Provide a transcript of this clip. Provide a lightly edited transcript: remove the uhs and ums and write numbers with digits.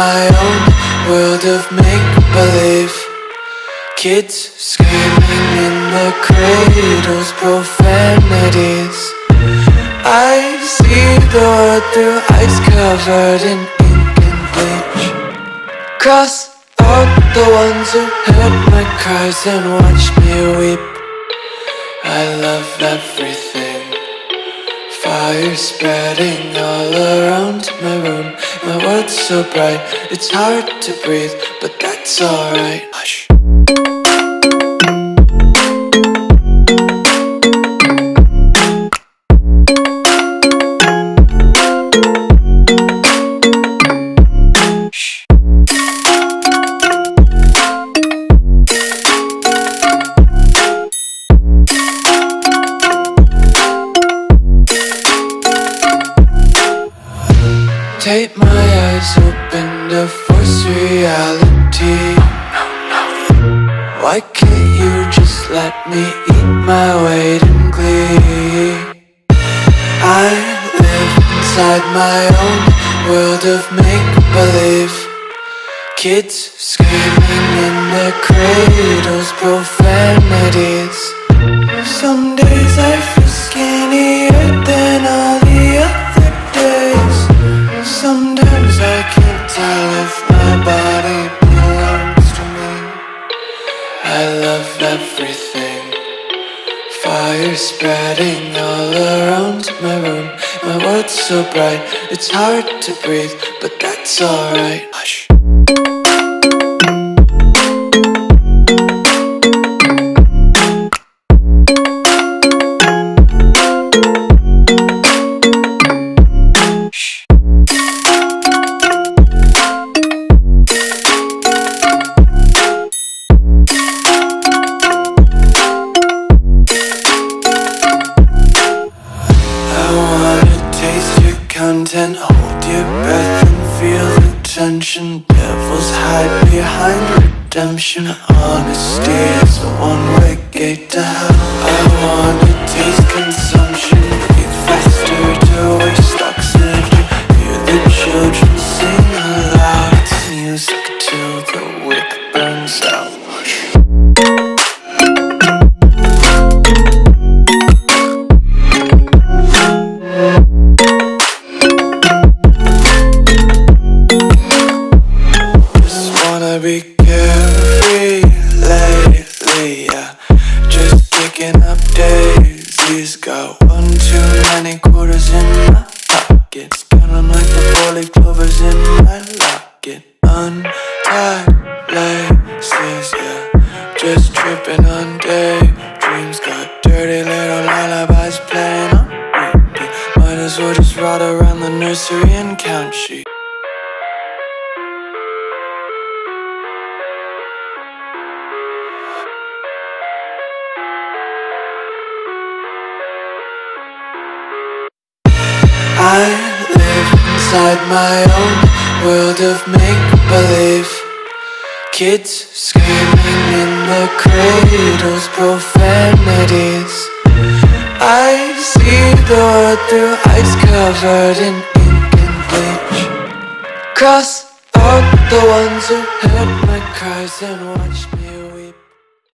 my own world of make-believe. Kids screaming in the cradles, profanities. I see the world through ice covered in ink and bleach. Cross out the ones who heard my cries and watched me weep. I love everything. Fire spreading all around my room. My world's so bright, it's hard to breathe, but that's alright. Hush. Tape my eyes open to force reality. Why can't you just let me eat my weight in glee? I live inside my own world of make-believe. Kids screaming in their cradles, profanities. Some days I feel skinnier than all the other days. Sometimes I can't tell if my body belongs to me. I love everything. Fire spreading all around my room. My world's so bright, it's hard to breathe, but that's alright. Hush. Content, hold your breath and feel the tension. Devils hide behind redemption. Honesty is a one-way gate to hell. I wanna taste consumption. Breathe faster to waste oxygen. Hear the children sing aloud. It's music till the wick burns out. Be carefree lately, yeah. Just kicking up daisies. Got one too many quarters in my pockets. Count 'em like the 4-leaf clovers in my locket. Untied laces, yeah. Just tripping on daydreams. Got dirty little lullabies playing on repeat. Might as well just ride around the nursery and count sheep. I live inside my own world of make-believe. Kids screaming in the cradles, profanities. I see the world through ice covered in ink and bleach. Cross out the ones who heard my cries and watched me